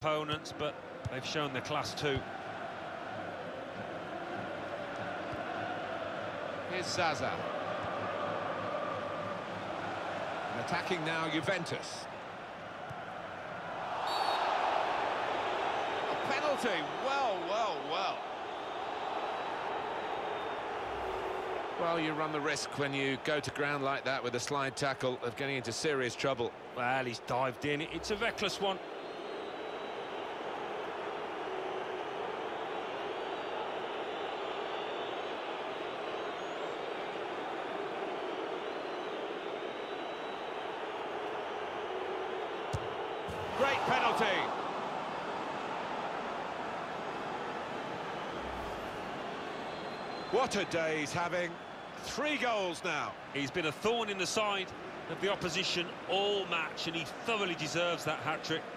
opponents, but they've shown their class too. Here's Zaza. And attacking now, Juventus. A penalty. Well, well, well. Well, you run the risk when you go to ground like that with a slide tackle of getting into serious trouble. Well, he's dived in. It's a reckless one. Great penalty. What a day he's having. 3 goals now. He's been a thorn in the side of the opposition all match, and he thoroughly deserves that hat-trick.